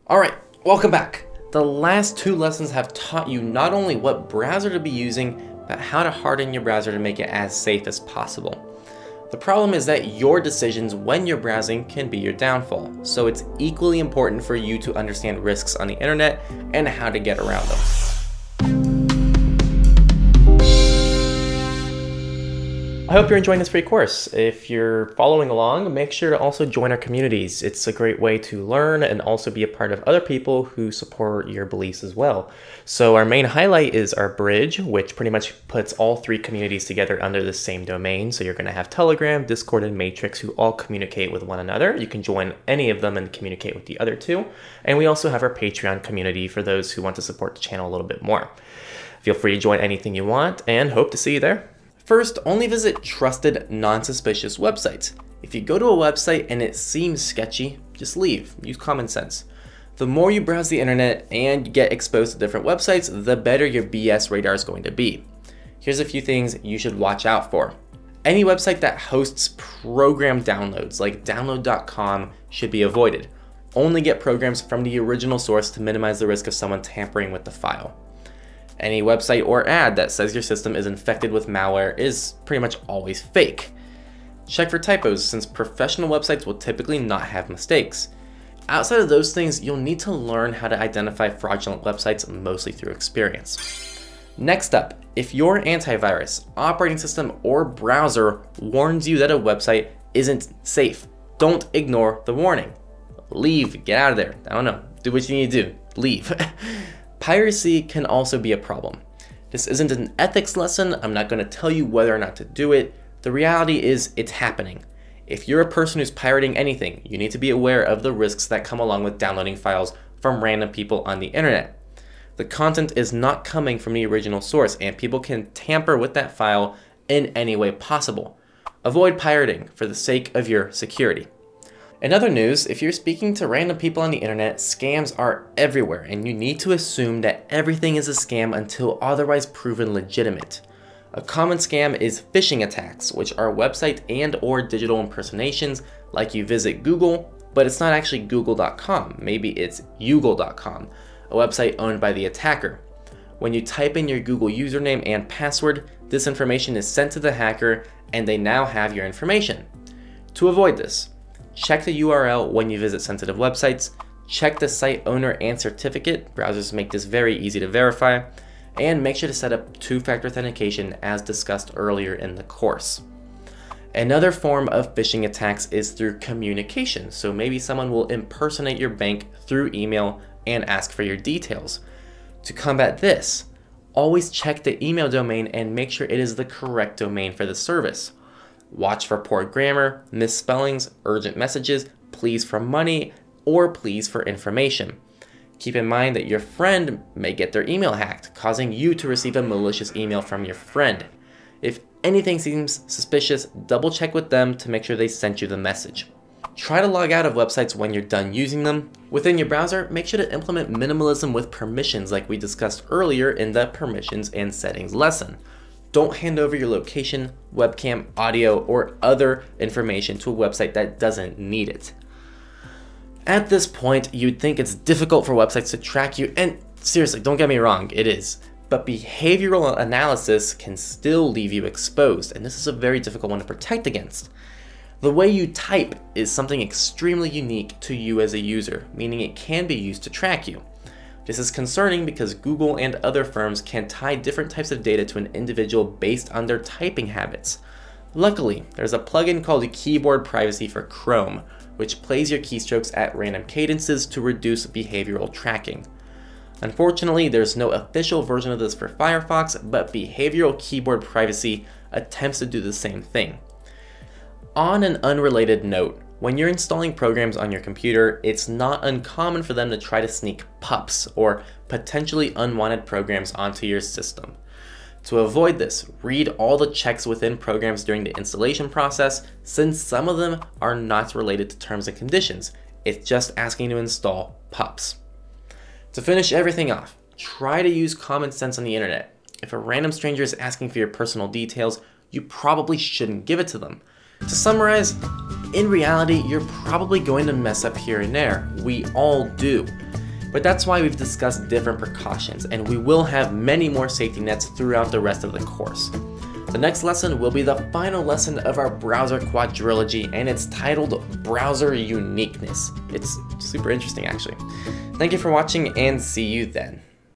Alright, welcome back. The last two lessons have taught you not only what browser to be using, but how to harden your browser to make it as safe as possible. The problem is that your decisions when you're browsing can be your downfall, so it's equally important for you to understand risks on the internet and how to get around them. I hope you're enjoying this free course. If you're following along, make sure to also join our communities. It's a great way to learn and also be a part of other people who support your beliefs as well. So our main highlight is our bridge, which pretty much puts all three communities together under the same domain. So you're going to have Telegram, Discord, and Matrix who all communicate with one another. You can join any of them and communicate with the other two. And we also have our Patreon community for those who want to support the channel a little bit more. Feel free to join anything you want and hope to see you there. First, only visit trusted, non-suspicious websites. If you go to a website and it seems sketchy, just leave. Use common sense. The more you browse the internet and get exposed to different websites, the better your BS radar is going to be. Here's a few things you should watch out for. Any website that hosts program downloads, like download.com, should be avoided. Only get programs from the original source to minimize the risk of someone tampering with the file. Any website or ad that says your system is infected with malware is pretty much always fake. Check for typos, since professional websites will typically not have mistakes. Outside of those things, you'll need to learn how to identify fraudulent websites, mostly through experience. Next up, if your antivirus, operating system, or browser warns you that a website isn't safe, don't ignore the warning. Leave, get out of there. I don't know, do what you need to do, leave. Piracy can also be a problem. This isn't an ethics lesson. I'm not going to tell you whether or not to do it. The reality is it's happening. If you're a person who's pirating anything, you need to be aware of the risks that come along with downloading files from random people on the internet. The content is not coming from the original source, and people can tamper with that file in any way possible. Avoid pirating for the sake of your security. In other news, if you're speaking to random people on the internet, scams are everywhere, and you need to assume that everything is a scam until otherwise proven legitimate. A common scam is phishing attacks, which are website and/or digital impersonations, like you visit Google, but it's not actually google.com. Maybe it's ugle.com, a website owned by the attacker. When you type in your Google username and password, this information is sent to the hacker, and they now have your information. To avoid this, check the URL when you visit sensitive websites, check the site owner and certificate, browsers make this very easy to verify, and make sure to set up two-factor authentication as discussed earlier in the course. Another form of phishing attacks is through communication, so maybe someone will impersonate your bank through email and ask for your details. To combat this, always check the email domain and make sure it is the correct domain for the service. Watch for poor grammar, misspellings, urgent messages, pleas for money, or pleas for information. Keep in mind that your friend may get their email hacked, causing you to receive a malicious email from your friend. If anything seems suspicious, double check with them to make sure they sent you the message. Try to log out of websites when you're done using them. Within your browser, make sure to implement minimalism with permissions like we discussed earlier in the permissions and settings lesson. Don't hand over your location, webcam, audio, or other information to a website that doesn't need it. At this point, you'd think it's difficult for websites to track you, and seriously, don't get me wrong, it is. But behavioral analysis can still leave you exposed, and this is a very difficult one to protect against. The way you type is something extremely unique to you as a user, meaning it can be used to track you. This is concerning because Google and other firms can tie different types of data to an individual based on their typing habits. Luckily, there's a plugin called Keyboard Privacy for Chrome, which plays your keystrokes at random cadences to reduce behavioral tracking. Unfortunately, there's no official version of this for Firefox, but Behavioral Keyboard Privacy attempts to do the same thing. On an unrelated note, when you're installing programs on your computer, it's not uncommon for them to try to sneak PUPS, or potentially unwanted programs, onto your system. To avoid this, read all the checks within programs during the installation process, since some of them are not related to terms and conditions. It's just asking to install PUPS. To finish everything off, try to use common sense on the internet. If a random stranger is asking for your personal details, you probably shouldn't give it to them. To summarize, in reality, you're probably going to mess up here and there. We all do. But that's why we've discussed different precautions, and we will have many more safety nets throughout the rest of the course. The next lesson will be the final lesson of our browser quadrilogy, and it's titled Browser Uniqueness. It's super interesting, actually. Thank you for watching, and see you then.